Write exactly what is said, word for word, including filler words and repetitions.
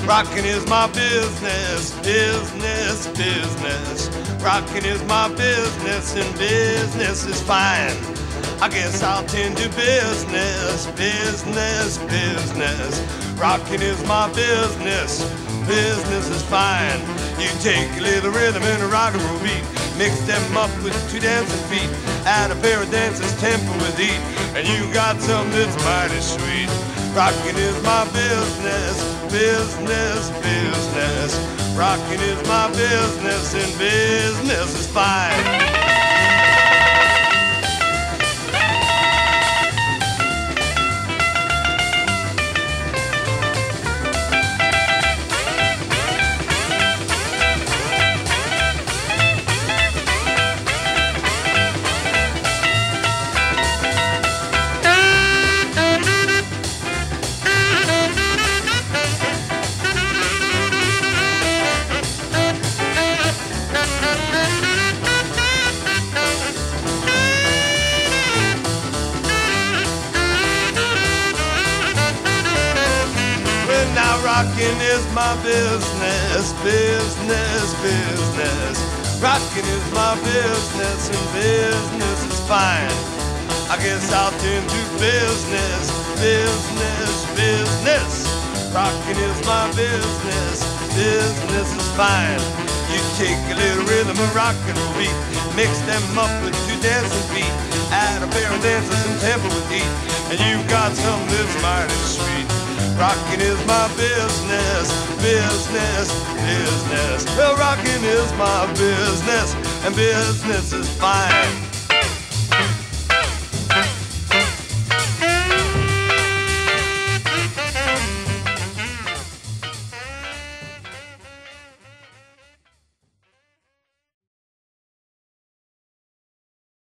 Rocking is my business, business, business. Rocking is my business and business is fine. I guess I'll tend to business, business, business. Rocking is my business, business is fine. You take a little rhythm and a rock and roll beat, mix them up with two dancing feet, add a pair of dancers tempo with eat, and you got something that's mighty sweet. Rocking is my business, business, business. Rocking is my business and business is fine. Now rocking is my business, business, business. Rocking is my business and business is fine. I guess I'll tend to business, business, business. Rocking is my business, business is fine. You take a little rhythm and rock and beat, mix them up with two dancing feet, add a pair of dancers and tempo with eat, and you've got something that's mighty sweet. Rocking is my business, business, business. Well, rocking is my business, and business is fine.